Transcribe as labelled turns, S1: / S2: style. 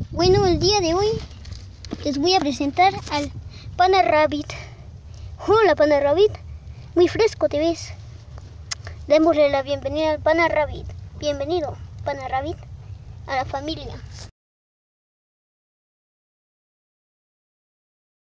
S1: Bueno, el día de hoy les voy a presentar al Pana Rabbit. Hola, Pana Rabbit. Muy fresco te ves. Démosle la bienvenida al Pana Rabbit. Bienvenido, Pana Rabbit, a la familia.